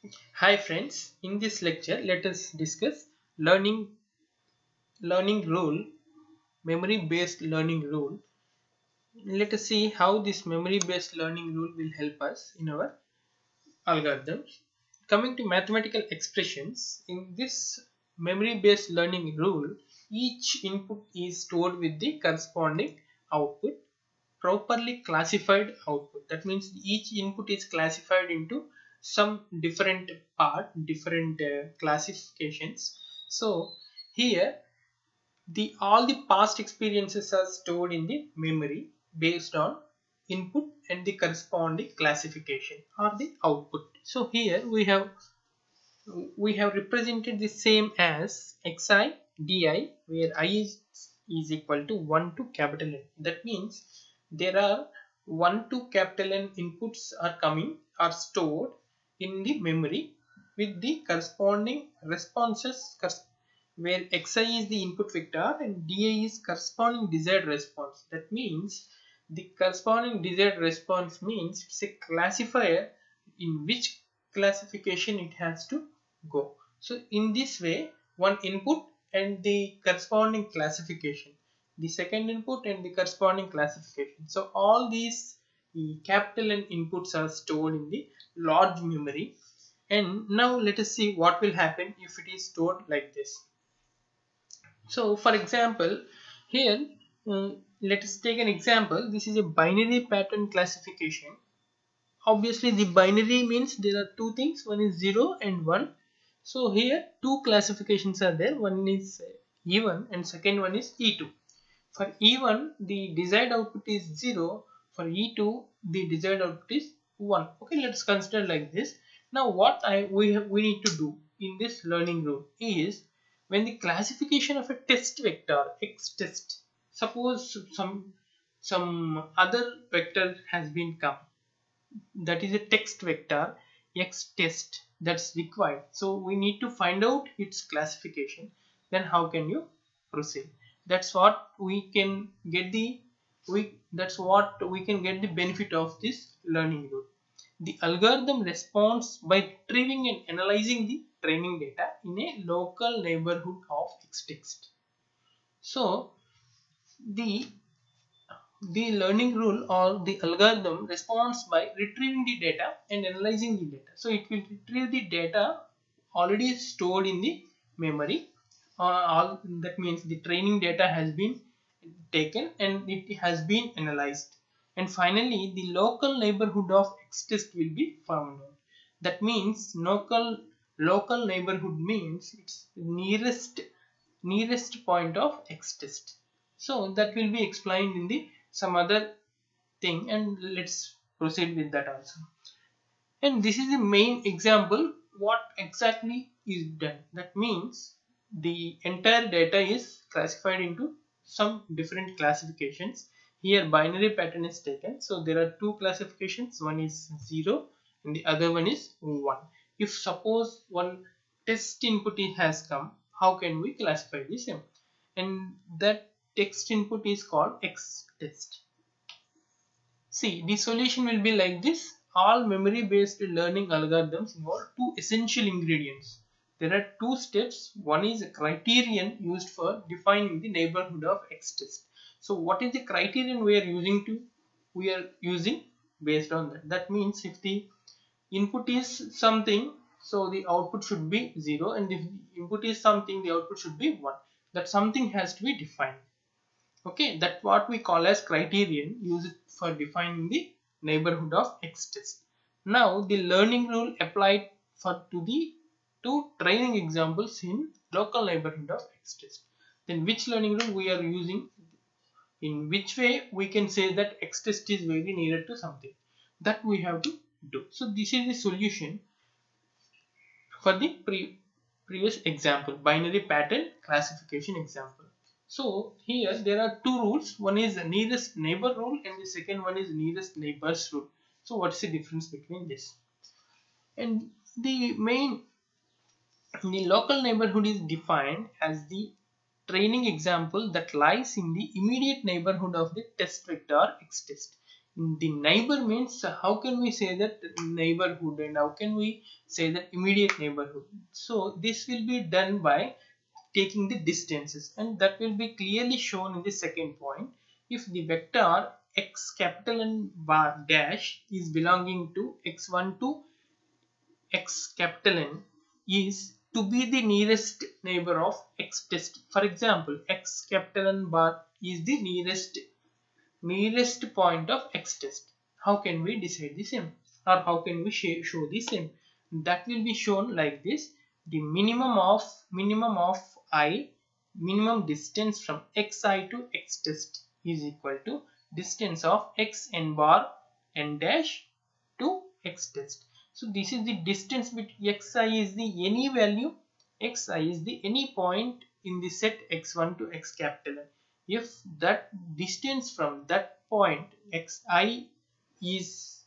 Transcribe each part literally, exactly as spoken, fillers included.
Hi friends, in this lecture let us discuss learning learning rule, memory based learning rule. Let us see how this memory based learning rule will help us in our algorithms. Coming to mathematical expressions, in this memory based learning rule, each input is stored with the corresponding output, properly classified output. That means each input is classified into some different part, different uh, classifications. So here the all the past experiences are stored in the memory based on input and the corresponding classification or the output. So here we have we have represented the same as xi di, where I is, is equal to one to capital N. That means there are one to capital N inputs are coming are stored in the memory with the corresponding responses, where xi is the input vector and di is corresponding desired response. That means the corresponding desired response means it's a classifier in which classification it has to go. So in this way, one input and the corresponding classification, the second input and the corresponding classification. So all these the capital N inputs are stored in the large memory. And now let us see what will happen if it is stored like this. So for example, here uh, let us take an example. This is a binary pattern classification. Obviously the binary means there are two things, one is zero and one. So here two classifications are there, one is E one and second one is E two. For E one the desired output is zero, for E two the desired output is one. Okay, let's consider like this. Now what I we have, we need to do in this learning rule is, when the classification of a test vector x test, suppose some some other vector has been come, that is a text vector x test that's required, so we need to find out its classification. Then how can you proceed? That's what we can get the we that's what we can get the benefit of this learning rule. The algorithm responds by retrieving and analyzing the training data in a local neighborhood of x text. So the the learning rule or the algorithm responds by retrieving the data and analyzing the data. So it will retrieve the data already stored in the memory. Uh, all that means the training data has been taken and it has been analyzed. And finally, the local neighborhood of x test will be found out. That means local local neighborhood means its nearest nearest point of x test. So that will be explained in the some other thing, and let's proceed with that also. And this is the main example what exactly is done. That means the entire data is classified into some different classifications. Here binary pattern is taken, so there are two classifications, one is zero and the other one is one. If suppose one test input has come, how can we classify the same? And that text input is called x test. See, the solution will be like this. All memory based learning algorithms involve two essential ingredients. There are two steps. One is a criterion used for defining the neighborhood of x test. So what is the criterion we are using to we are using based on that? That means if the input is something, so the output should be zero, and if the input is something, the output should be one. That something has to be defined. Okay, that's what we call as criterion used for defining the neighborhood of x test. Now the learning rule applied for to the two training examples in local neighborhood of x test. Then which learning rule we are using, in which way we can say that x test is very near to something, that we have to do. So this is the solution for the pre previous example, binary pattern classification example. So here there are two rules, one is the nearest neighbor rule and the second one is nearest neighbors rule. So what's the difference between this? And the main the local neighborhood is defined as the training example that lies in the immediate neighborhood of the test vector x test. The neighbor means, how can we say that neighborhood, and how can we say that immediate neighborhood? So this will be done by taking the distances, and that will be clearly shown in the second point. If the vector x capital N bar dash is belonging to x one to x capital N is to be the nearest neighbor of x test. For example, x capital N bar is the nearest nearest point of x test. How can we decide the same, or how can we show the same? That will be shown like this. The minimum of minimum of I, minimum distance from xi to x test is equal to distance of x n bar n dash to x test. So this is the distance between xi is the any value, xi is the any point in the set x one to x capital N. If that distance from that point xi is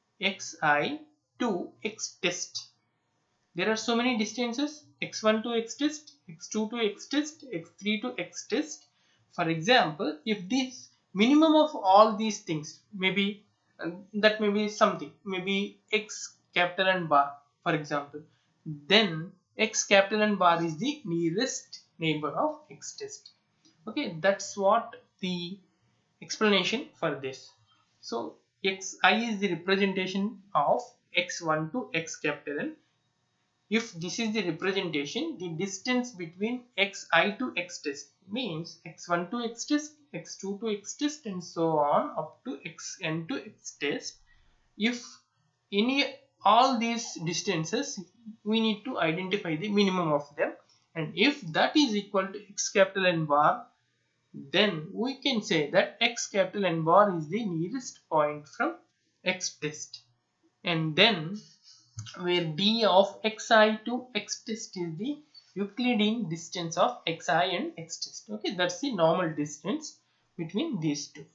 xi to x test, there are so many distances, x one to x test, x two to x test, x three to x test. For example, if this minimum of all these things, maybe uh, that may be something, maybe x capital N bar, for example, then x capital N bar is the nearest neighbor of x test. Okay, that's what the explanation for this. So xi is the representation of x one to x capital N. If this is the representation, the distance between xi to x test means x one to x test, x two to x test, and so on up to xn to x test. If any all these distances, we need to identify the minimum of them, and if that is equal to x capital N bar, then we can say that x capital N bar is the nearest point from x test, and then where d of xi to x test is the Euclidean distance of xi and x test. Okay, that's the normal distance between these two.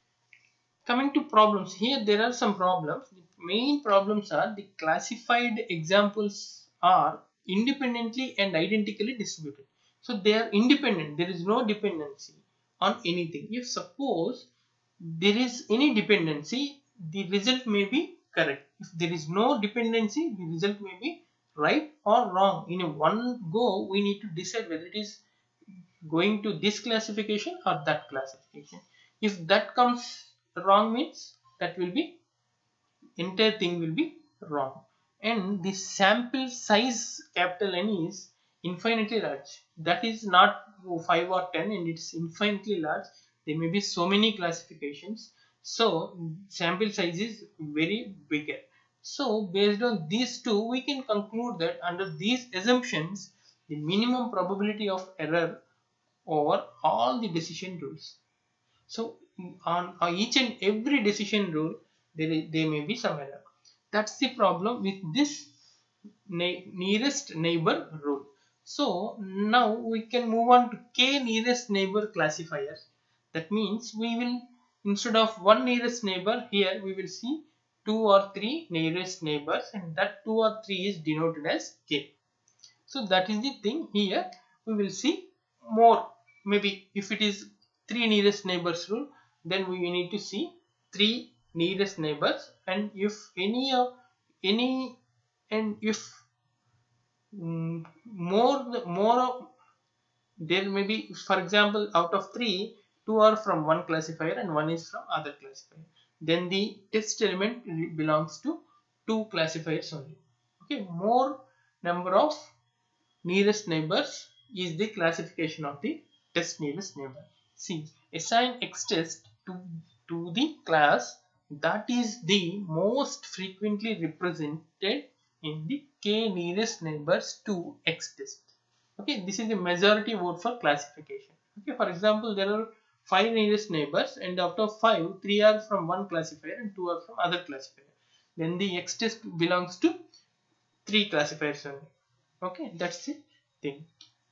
Coming to problems, here there are some problems. The main problems are the classified examples are independently and identically distributed. So they are independent, there is no dependency on anything. If suppose there is any dependency, the result may be correct. If there is no dependency, the result may be right or wrong. In a one go, we need to decide whether it is going to this classification or that classification. If that comes wrong, means that will be entire thing will be wrong. And the sample size capital N is infinitely large. That is not five or ten, and it's infinitely large. There may be so many classifications, so sample size is very bigger. So based on these two, we can conclude that under these assumptions, the minimum probability of error over all the decision rules. So on, on each and every decision rule, there, is, there may be some error. That's the problem with this ne nearest neighbor rule. So now we can move on to k nearest neighbor classifier. That means we will, instead of one nearest neighbor, here we will see two or three nearest neighbors, and that two or three is denoted as k. So that is the thing. Here we will see more. Maybe if it is three nearest neighbors rule, then we need to see three nearest neighbors, and if any of any and if mm, more more there may be, for example, out of three, two are from one classifier and one is from other classifier, then the test element belongs to two classifiers only. Okay, more number of nearest neighbors is the classification of the test nearest neighbor. See, assign x test to, to the class that is the most frequently represented in the k nearest neighbors to x test. Okay, this is the majority vote for classification. Okay, for example, there are five nearest neighbors, and out of five, three are from one classifier and two are from other classifier. Then the x test belongs to three classifiers only. Okay, that's the thing.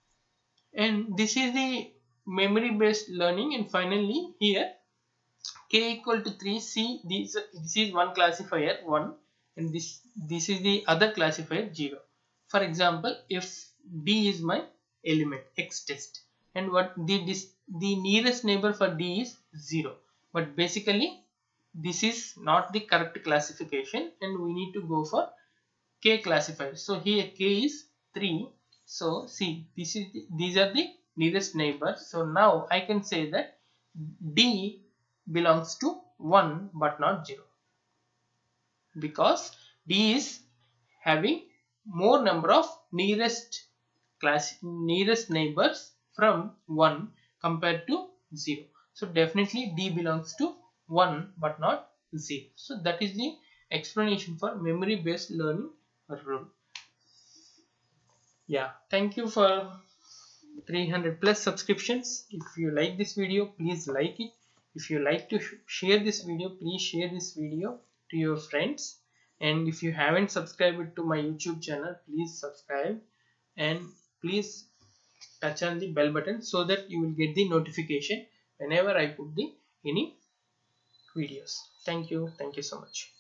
And this is the memory based learning. And finally, here k equal to three, see this, this is one classifier one, and this this is the other classifier zero. For example, if d is my element x test, and what the this, the nearest neighbor for d is zero, but basically this is not the correct classification and we need to go for K classifier. So here K is three. So see, this is the, these are the nearest neighbors. So now I can say that D belongs to one but not zero, because D is having more number of nearest class nearest neighbors from one compared to zero. So definitely D belongs to one but not zero. So that is the explanation for memory based learning rule. Yeah, thank you for three hundred plus subscriptions. If you like this video, please like it. If you like to sh share this video, please share this video to your friends. And if you haven't subscribed to my YouTube channel, please subscribe and please touch on the bell button so that you will get the notification whenever I put the any videos. Thank you. Thank you so much.